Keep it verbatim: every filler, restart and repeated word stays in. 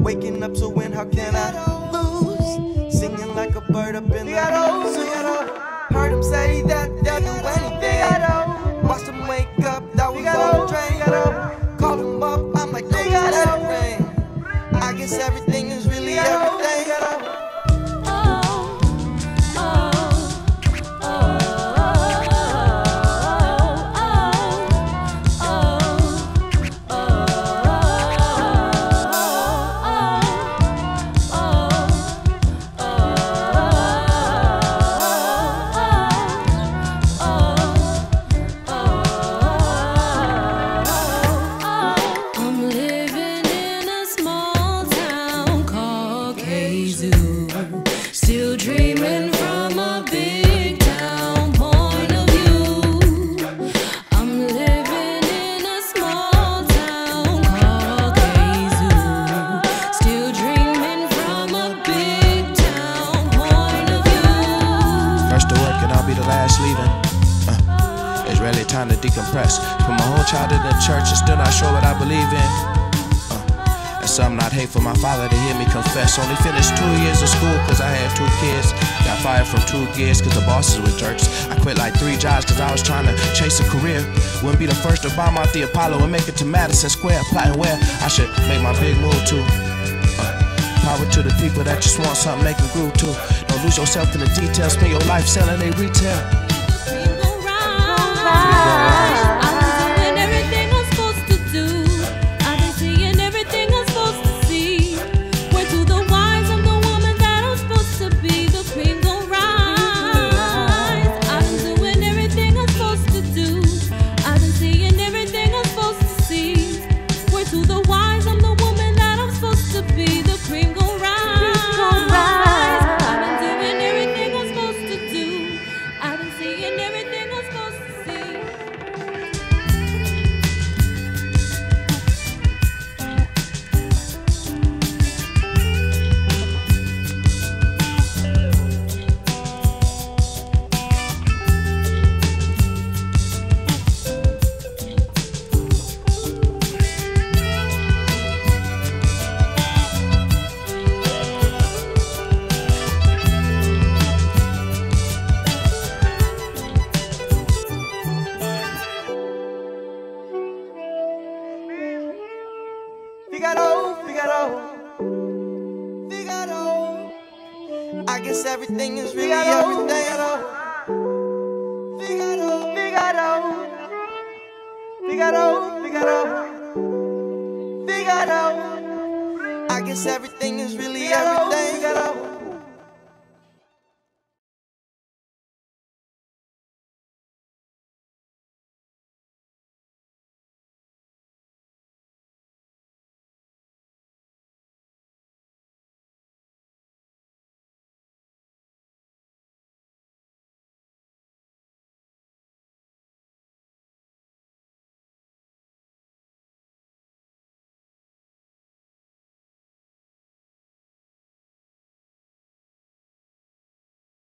Waking up to win, how can I lose? Singing like a bird up in the zoo. Heard him say that they'll do anything. Watched him wake up, that was on the drain. Called him up, I'm like, don't let it rain. I guess everything is really everything. Decompress. From my whole childhood in church and still not sure what I believe in. Uh, and some not hate for my father to hear me confess. Only finished two years of school cause I had two kids. Got fired from two gigs cause the bosses were jerks. I quit like three jobs cause I was trying to chase a career. Wouldn't be the first to bomb out the Apollo and make it to Madison Square. Plotting where I should make my big move to. Uh, power to the people that just want something they can groove to. Don't lose yourself in the details. Spend your life selling they retail. Everything is really everything. Figaro, Figaro, Figaro, Figaro, Figaro. I guess everything is really everything.